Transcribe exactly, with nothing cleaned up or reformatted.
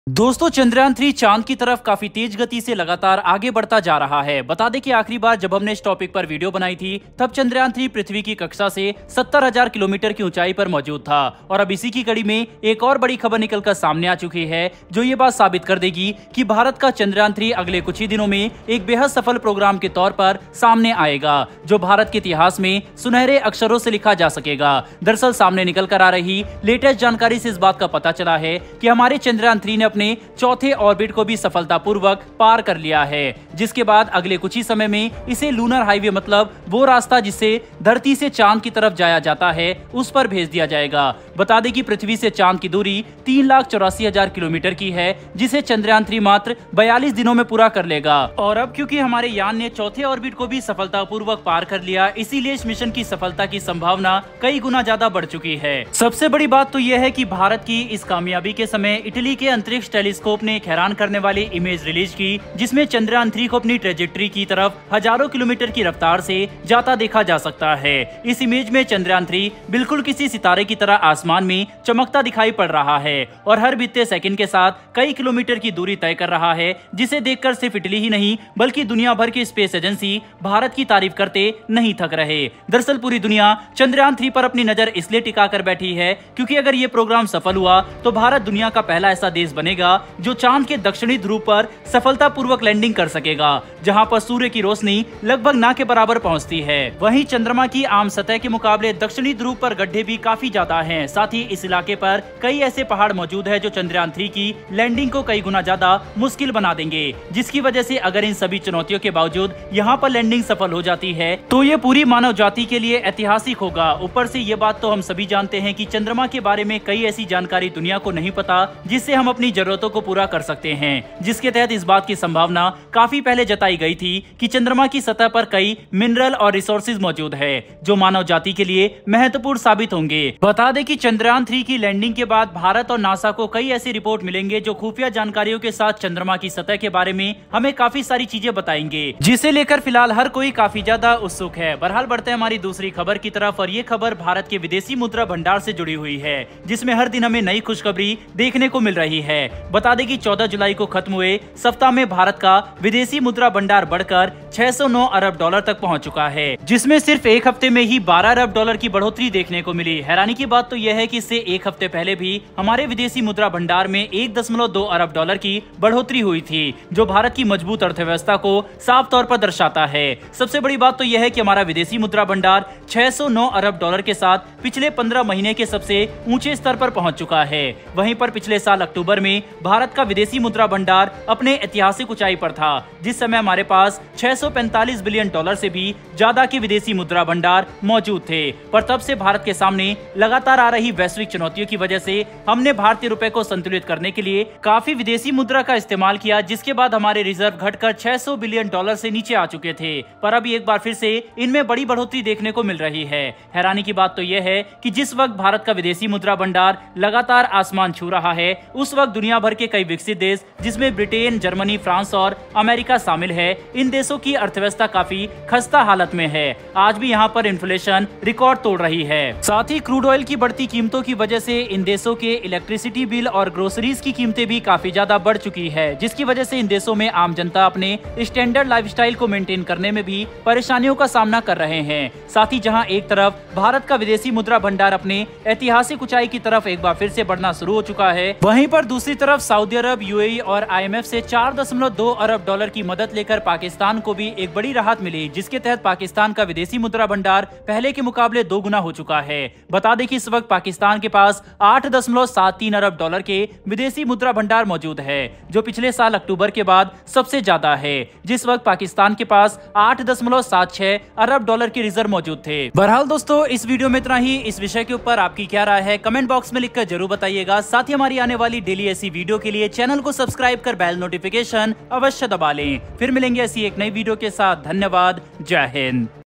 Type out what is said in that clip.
दोस्तों, चंद्रयान थ्री चांद की तरफ काफी तेज गति से लगातार आगे बढ़ता जा रहा है। बता दें कि आखिरी बार जब हमने इस टॉपिक पर वीडियो बनाई थी तब चंद्रयान थ्री पृथ्वी की कक्षा से सत्तर हज़ार किलोमीटर की ऊंचाई पर मौजूद था और अब इसी की कड़ी में एक और बड़ी खबर निकलकर सामने आ चुकी है जो ये बात साबित कर देगी कि भारत का चंद्रयान थ्री अगले कुछ ही दिनों में एक बेहद सफल प्रोग्राम के तौर पर सामने आएगा जो भारत के इतिहास में सुनहरे अक्षरों से लिखा जा सकेगा। दरअसल सामने निकल कर आ रही लेटेस्ट जानकारी से इस बात का पता चला है कि हमारे चंद्रयान थ्री ने अपने चौथे ऑर्बिट को भी सफलतापूर्वक पार कर लिया है, जिसके बाद अगले कुछ ही समय में इसे लूनर हाईवे मतलब वो रास्ता जिससे धरती से चांद की तरफ जाया जाता है उस पर भेज दिया जाएगा। बता दें कि पृथ्वी से चांद की दूरी तीन लाख चौरासी हजार किलोमीटर की है जिसे चंद्रयान थ्री मात्र बयालीस दिनों में पूरा कर लेगा। और अब क्योंकि हमारे यान ने चौथे ऑर्बिट को भी सफलतापूर्वक पार कर लिया, इसीलिए इस मिशन की सफलता की संभावना कई गुना ज्यादा बढ़ चुकी है। सबसे बड़ी बात तो यह है कि भारत की इस कामयाबी के समय इटली के अंतरिक्ष टेलीस्कोप ने एक हैरान करने वाली इमेज रिलीज की जिसमें चंद्रयान थ्री को अपनी ट्रेजेक्ट्री की तरफ हजारों किलोमीटर की रफ्तार से जाता देखा जा सकता है। इस इमेज में चंद्रयान थ्री बिल्कुल किसी सितारे की तरह आसमान में चमकता दिखाई पड़ रहा है और हर बीतते सेकंड के साथ कई किलोमीटर की दूरी तय कर रहा है, जिसे देखकर सिर्फ इटली ही नहीं बल्कि दुनिया भर की स्पेस एजेंसी भारत की तारीफ करते नहीं थक रहे। दरअसल पूरी दुनिया चंद्रयान थ्री पर अपनी नजर इसलिए टिका कर बैठी है क्योंकि अगर ये प्रोग्राम सफल हुआ तो भारत दुनिया का पहला ऐसा देश बनेगा जो चांद के दक्षिणी ध्रुव पर सफलतापूर्वक लैंडिंग कर सकेगा, जहां पर सूर्य की रोशनी लगभग ना के बराबर पहुंचती है। वहीं चंद्रमा की आम सतह के मुकाबले दक्षिणी ध्रुव पर गड्ढे भी काफी ज्यादा हैं। साथ ही इस इलाके पर कई ऐसे पहाड़ मौजूद है जो चंद्रयान थ्री की लैंडिंग को कई गुना ज्यादा मुश्किल बना देंगे, जिसकी वजह से अगर इन सभी चुनौतियों के बावजूद यहाँ पर लैंडिंग सफल हो जाती है तो ये पूरी मानव जाति के लिए ऐतिहासिक होगा। ऊपर से ये बात तो हम सभी जानते हैं कि चंद्रमा के बारे में कई ऐसी जानकारी दुनिया को नहीं पता जिससे हम अपनी जरूरतों को पूरा कर सकते हैं, जिसके तहत इस बात की संभावना काफी पहले जताई गई थी कि चंद्रमा की सतह पर कई मिनरल और रिसोर्सेज मौजूद है जो मानव जाति के लिए महत्वपूर्ण साबित होंगे। बता दें कि चंद्रयान थ्री की लैंडिंग के बाद भारत और नासा को कई ऐसी रिपोर्ट मिलेंगे जो खुफिया जानकारियों के साथ चंद्रमा की सतह के बारे में हमें काफी सारी चीजें बताएंगे, जिसे लेकर फिलहाल हर कोई काफी ज्यादा उत्सुक है। बहरहाल बढ़ते हैं हमारी दूसरी खबर की तरफ और ये खबर भारत के विदेशी मुद्रा भंडार से जुड़ी हुई है जिसमें हर दिन हमें नई खुशखबरी देखने को मिल रही है। बता दें कि चौदह जुलाई को खत्म हुए सप्ताह में भारत का विदेशी मुद्रा भंडार बढ़कर छह सौ नौ अरब डॉलर तक पहुंच चुका है, जिसमें सिर्फ एक हफ्ते में ही बारह अरब डॉलर की बढ़ोतरी देखने को मिली। हैरानी की बात तो यह है कि इससे एक हफ्ते पहले भी हमारे विदेशी मुद्रा भंडार में एक दशमलव दो अरब डॉलर की बढ़ोतरी हुई थी, जो भारत की मजबूत अर्थव्यवस्था को साफ तौर पर दर्शाता है। सबसे बड़ी बात तो यह है कि हमारा विदेशी मुद्रा भंडार छह सौ नौ अरब डॉलर के साथ पिछले पंद्रह महीने के सबसे ऊंचे स्तर पर पहुंच चुका है। वहीं पर पिछले साल अक्टूबर में भारत का विदेशी मुद्रा भंडार अपने ऐतिहासिक ऊंचाई पर था, जिस समय हमारे पास छह सौ पैंतालीस बिलियन डॉलर से भी ज्यादा के विदेशी मुद्रा भंडार मौजूद थे। पर तब से भारत के सामने लगातार आ रही वैश्विक चुनौतियों की वजह से हमने भारतीय रुपए को संतुलित करने के लिए काफी विदेशी मुद्रा का इस्तेमाल किया, जिसके बाद हमारे रिजर्व घटकर छह सौ बिलियन डॉलर से नीचे आ चुके थे। पर अब एक बार फिर से इनमें बड़ी बढ़ोतरी देखने को मिल रही है। हैरानी की बात तो यह है कि जिस वक्त भारत का विदेशी मुद्रा भंडार लगातार आसमान छू रहा है, उस वक्त दुनिया भर के कई विकसित देश जिसमें ब्रिटेन, जर्मनी, फ्रांस और अमेरिका शामिल है, इन देशों की अर्थव्यवस्था काफी खस्ता हालत में है। आज भी यहाँ पर इन्फ्लेशन रिकॉर्ड तोड़ रही है। साथ ही क्रूड ऑयल की बढ़ती कीमतों की वजह से इन देशों के इलेक्ट्रिसिटी बिल और ग्रोसरीज की कीमतें भी काफी ज्यादा बढ़ चुकी है, जिसकी वजह से इन देशों में आम जनता अपने स्टैंडर्ड लाइफस्टाइल को मेंटेन करने में भी परेशानियों का सामना कर रहे हैं। साथ ही जहाँ एक तरफ भारत का विदेशी मुद्रा भंडार अपने ऐतिहासिक ऊंचाई की तरफ एक बार फिर से बढ़ना शुरू हो चुका है, वहीं पर दूसरी तरफ सऊदी अरब, यूएई और आईएमएफ से चार दशमलव दो अरब डॉलर की मदद लेकर पाकिस्तान को भी एक बड़ी राहत मिली, जिसके तहत पाकिस्तान का विदेशी मुद्रा भंडार पहले के मुकाबले दो गुना हो चुका है। बता दें कि इस वक्त पाकिस्तान के पास आठ दशमलव सात तीन अरब डॉलर के विदेशी मुद्रा भंडार मौजूद है, जो पिछले साल अक्टूबर के बाद सबसे ज्यादा है, जिस वक्त पाकिस्तान के पास आठ दशमलव सात छह अरब डॉलर के रिजर्व मौजूद थे। बहरहाल दोस्तों, इस वीडियो में इतना ही। इस विषय के ऊपर आपकी क्या राय है कमेंट बॉक्स में लिखकर जरूर बताइएगा। साथ ही हमारी आने वाली डेली ऐसी वीडियो के लिए चैनल को सब्सक्राइब कर बेल नोटिफिकेशन अवश्य दबा लें। फिर मिलेंगे ऐसी एक नई वीडियो के साथ। धन्यवाद। जय हिंद।